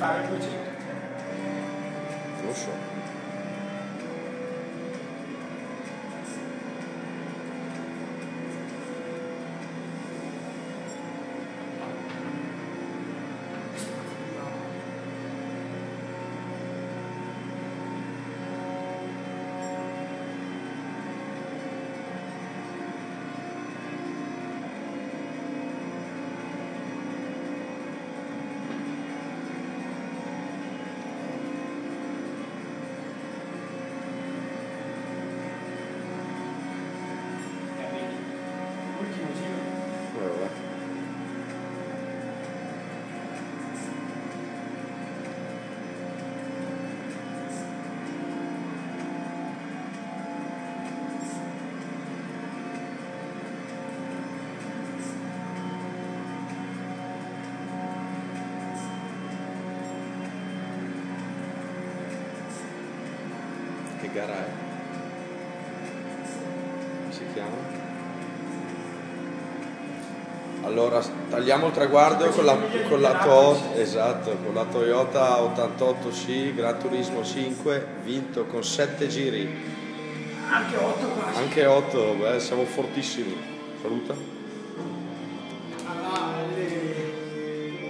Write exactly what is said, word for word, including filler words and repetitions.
fare il duecento. Non lo so. Ultimo giro. Vabbè. Che gara è? Si chiama? Allora, tagliamo il traguardo con la, con la, to, esatto, con la Toyota ottantotto C Gran Turismo cinque, vinto con sette giri. Anche otto quasi. Anche otto, beh, siamo fortissimi. Saluta.